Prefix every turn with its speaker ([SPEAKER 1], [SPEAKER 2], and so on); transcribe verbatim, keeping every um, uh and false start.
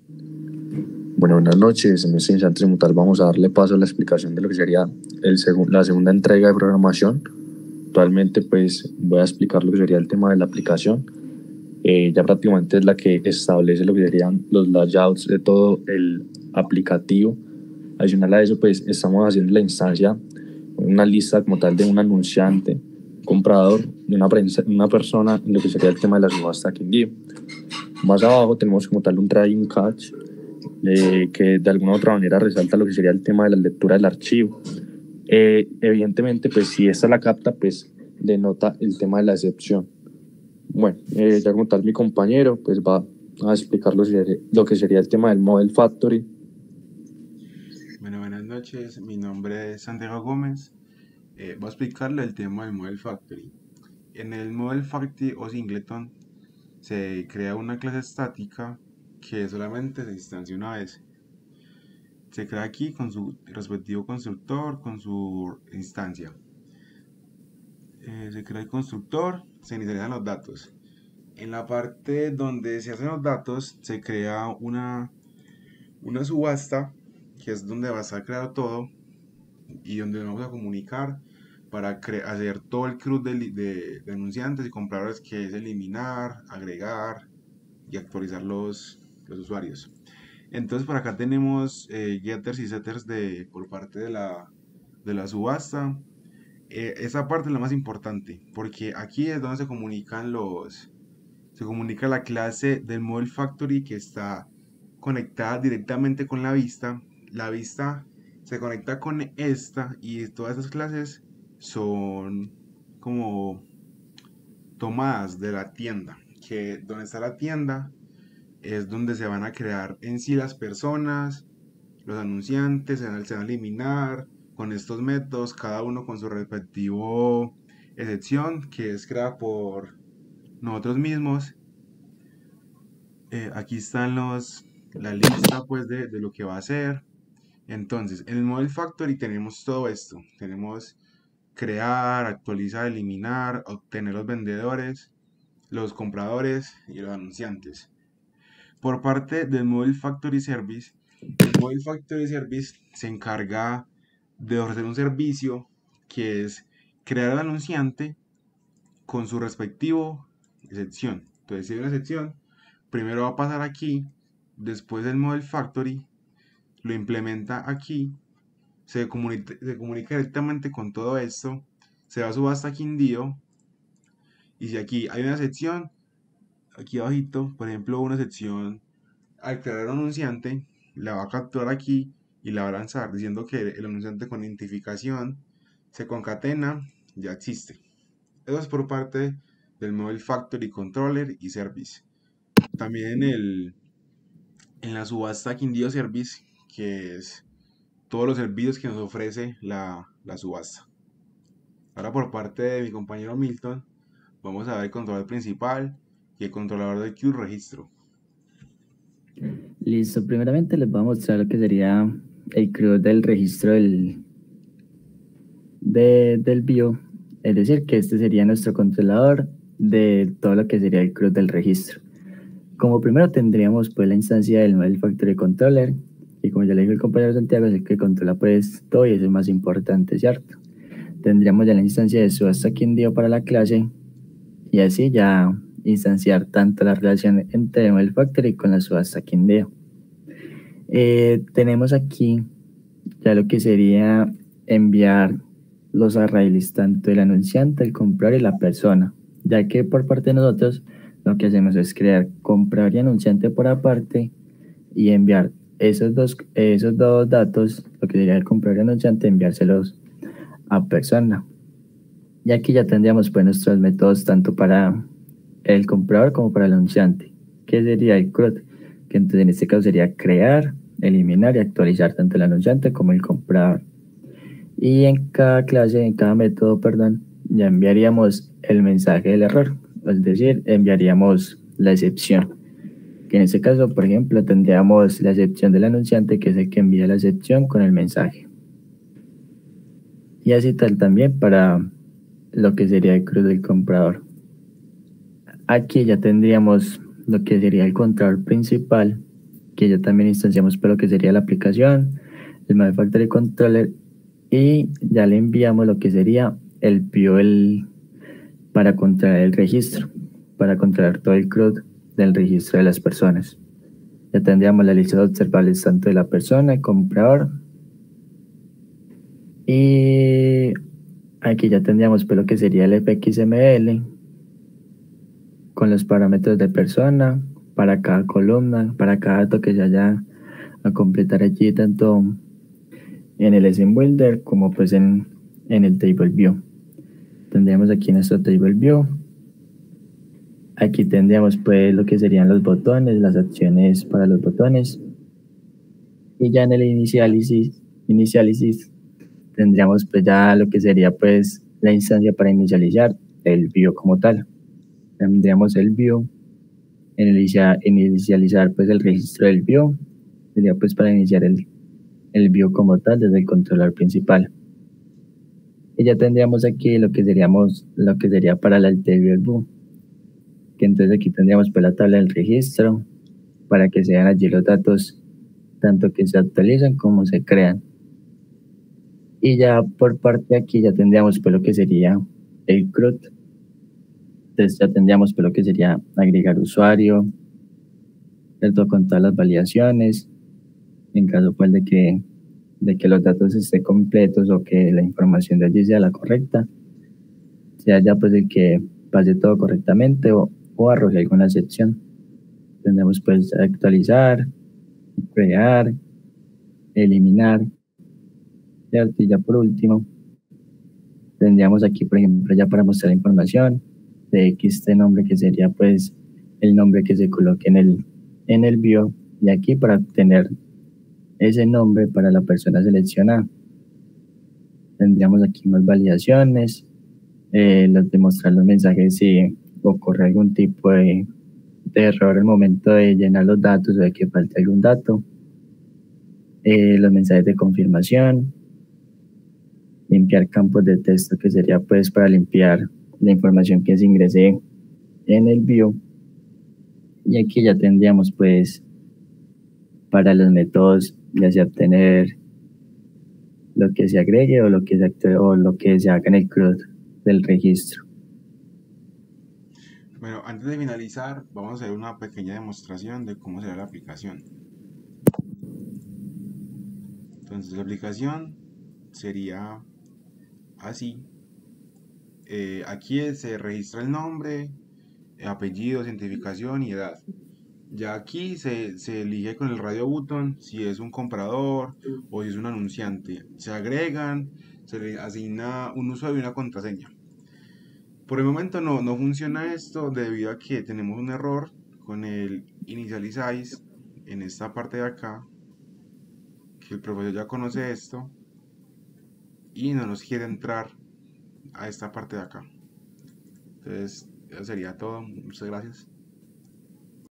[SPEAKER 1] Bueno, buenas noches. En este instante como tal vamos a darle paso a la explicación de lo que sería el segu la segunda entrega de programación. Actualmente pues voy a explicar lo que sería el tema de la aplicación. Eh, ya prácticamente es la que establece lo que serían los layouts de todo el aplicativo. Adicional a eso pues estamos haciendo la instancia, una lista como tal de un anunciante, comprador y una, una persona en lo que sería el tema de la subasta Quindío. Más abajo tenemos como tal un try catch eh, que de alguna u otra manera resalta lo que sería el tema de la lectura del archivo. Eh, evidentemente, pues si esta la capta, pues denota el tema de la excepción. Bueno, eh, ya como tal mi compañero pues va a explicar lo, lo que sería el tema del Model Factory.
[SPEAKER 2] Bueno, buenas noches, mi nombre es Santiago Gómez. Eh, voy a explicarle el tema del Model Factory. En el Model Factory o Singleton se crea una clase estática que solamente se instancia una vez. Se crea aquí con su respectivo constructor, con su instancia. Eh, se crea el constructor, se inicializan los datos. En la parte donde se hacen los datos se crea una, una subasta, que es donde va a estar creado todo y donde vamos a comunicar para hacer todo el CRUD de, de, de anunciantes y compradores, que es eliminar, agregar y actualizar los, los usuarios. Entonces por acá tenemos eh, getters y setters de, por parte de la, de la subasta. Eh, esa parte es la más importante, porque aquí es donde se comunican los, se comunica la clase del Model Factory, que está conectada directamente con la vista. La vista se conecta con esta y todas estas clases son como tomadas de la tienda, que donde está la tienda es donde se van a crear en sí las personas, los anunciantes, se van, se van a eliminar con estos métodos, cada uno con su respectivo excepción, que es creada por nosotros mismos. Eh, aquí están los, la lista pues de, de lo que va a hacer. Entonces, en el Model Factory tenemos todo esto. Tenemos crear, actualizar, eliminar, obtener los vendedores, los compradores y los anunciantes. Por parte del Model Factory Service, el Model Factory Service se encarga de ofrecer un servicio que es crear al anunciante con su respectivo sección. Entonces, si hay una sección, primero va a pasar aquí, después del Model Factory, lo implementa aquí, se comunica, se comunica directamente con todo esto, se va a subasta Quindío, y si aquí hay una sección, aquí abajito, por ejemplo, una sección al crear un anunciante, la va a capturar aquí y la va a lanzar, diciendo que el anunciante con identificación se concatena, ya existe. Eso es por parte del Model Factory Controller y Service. También en, el, en la subasta Quindío Service, que es todos los servicios que nos ofrece la, la subasta. Ahora por parte de mi compañero Milton, vamos a ver el controlador principal y el controlador del queue registro.
[SPEAKER 3] Listo, primeramente les voy a mostrar lo que sería el CRUD del registro del, de, del view, es decir, que este sería nuestro controlador de todo lo que sería el CRUD del registro. Como primero tendríamos pues la instancia del Model Factory Controller, y como ya le dijo el compañero Santiago, es el que controla pues todo y es el más importante, ¿cierto? Tendríamos ya la instancia de subasta Quindío para la clase, y así ya instanciar tanto la relación entre el Model Factory con la subasta Quindío. Eh, tenemos aquí ya lo que sería enviar los arrays tanto el anunciante, el comprador y la persona, ya que por parte de nosotros lo que hacemos es crear comprador y anunciante por aparte y enviar esos dos, esos dos datos, lo que sería el comprador y anunciante, enviárselos a persona. Y aquí ya tendríamos pues nuestros métodos tanto para el comprador como para el anunciante, que sería el CRUD, que entonces en este caso sería crear, eliminar y actualizar tanto el anunciante como el comprador. Y en cada clase, en cada método, perdón, ya enviaríamos el mensaje del error, es decir, enviaríamos la excepción, que en este caso, por ejemplo, tendríamos la excepción del anunciante, que es el que envía la excepción con el mensaje. Y así tal también para lo que sería el CRUD del comprador. Aquí ya tendríamos lo que sería el controlador principal, que ya también instanciamos por lo que sería la aplicación, el Model Factory Controller, y ya le enviamos lo que sería el P I O el, para controlar el registro, para controlar todo el C R U D del registro de las personas. Ya tendríamos la lista de observables tanto de la persona, el comprador, y aquí ya tendríamos pues lo que sería el F X M L con los parámetros de persona para cada columna, para cada dato que se haya a completar allí, tanto en el S M Builder como pues en, en el Table View. Tendríamos aquí nuestro Table View. Aquí tendríamos pues lo que serían los botones, las acciones para los botones. Y ya en el Initialisis, Initialisis tendríamos pues ya lo que sería pues la instancia para inicializar el view como tal. Tendríamos el view, en iniciar, inicializar pues el registro del view, sería pues para iniciar el, el view como tal desde el controlador principal. Y ya tendríamos aquí lo que seríamos lo que sería para la Table View, que entonces aquí tendríamos pues la tabla del registro para que sean allí los datos tanto que se actualizan como se crean. Y ya por parte de aquí ya tendríamos pues lo que sería el C R U D. Entonces ya tendríamos pues lo que sería agregar usuario, ¿cierto? Con todas las validaciones, en caso pues de que, de que los datos estén completos o que la información de allí sea la correcta, sea ya pues el que pase todo correctamente o, o arroje alguna excepción. Tendremos pues actualizar, crear, eliminar, ¿cierto? Y ya por último, tendríamos aquí, por ejemplo, ya para mostrar información de X este nombre que sería pues el nombre que se coloque en el, en el view, y aquí para obtener ese nombre para la persona seleccionada. Tendríamos aquí más validaciones, eh, los de mostrar los mensajes si ocurre algún tipo de, de error al momento de llenar los datos o de que falte algún dato, eh, los mensajes de confirmación, limpiar campos de texto que sería pues para limpiar la información que se ingrese en el view, y aquí ya tendríamos pues para los métodos ya sea obtener lo que se agregue o lo que se actúe, o lo que se haga en el C R U D del registro.
[SPEAKER 2] Bueno, antes de finalizar, vamos a hacer una pequeña demostración de cómo será la aplicación. Entonces, la aplicación sería así. Eh, aquí se registra el nombre, apellido, identificación y edad. Ya aquí se, se elige con el radio button si es un comprador o si es un anunciante. Se agregan, se le asigna un usuario y una contraseña. Por el momento no, no funciona esto debido a que tenemos un error con el initialize en esta parte de acá, que el profesor ya conoce esto y no nos quiere entrar a esta parte de acá. Entonces, eso sería todo. Muchas gracias.